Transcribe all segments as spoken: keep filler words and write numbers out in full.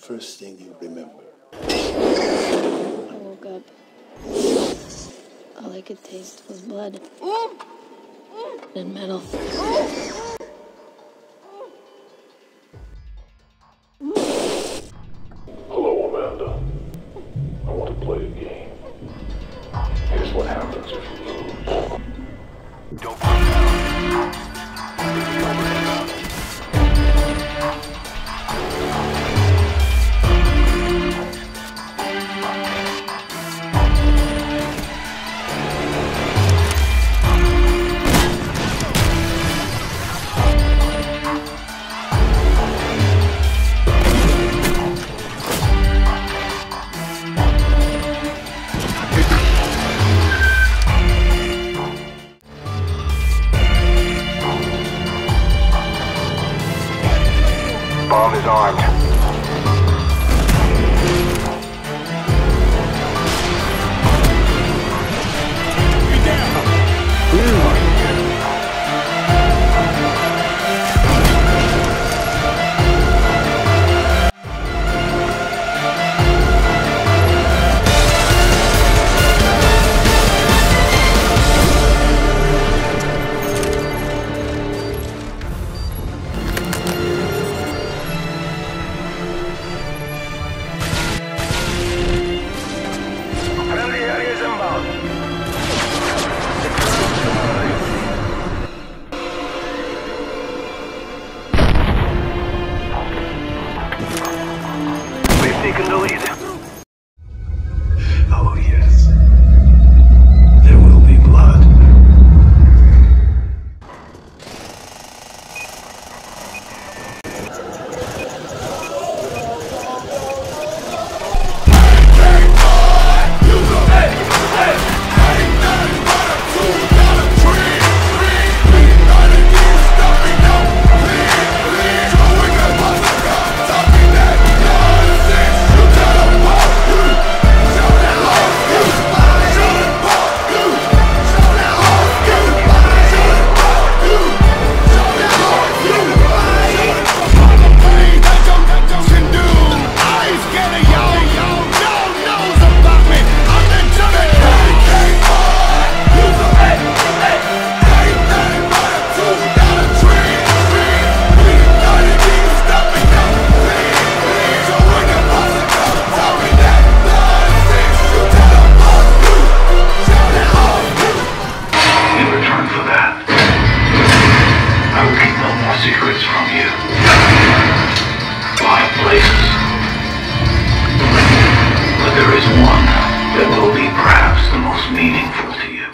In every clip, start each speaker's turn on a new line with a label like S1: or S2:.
S1: first thing you remember?
S2: I woke up. All I could taste was blood and metal.
S3: Hello, Amanda. I want to play a game. Here's what happens if you lose. Don't come down. Bomb is armed. Get down! Blue. Taken the lead. Oh yes, there will be blood. Secrets from you. Five places. But there is one that will be perhaps the most meaningful to you.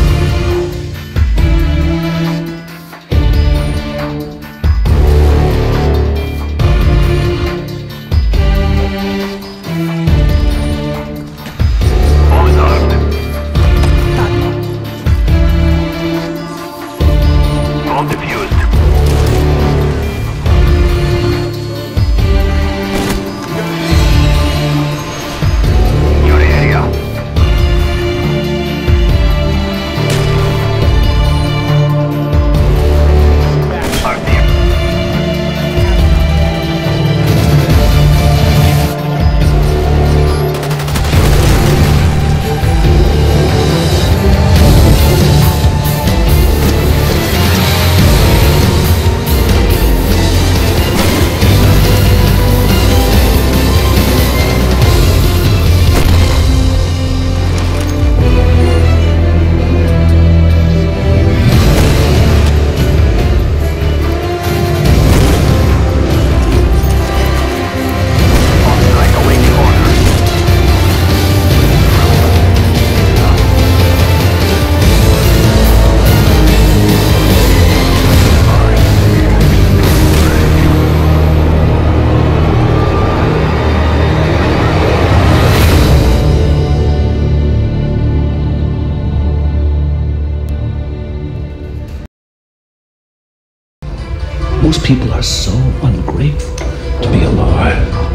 S3: Bomb is armed. Bomb defused. Most people are so ungrateful to be alive.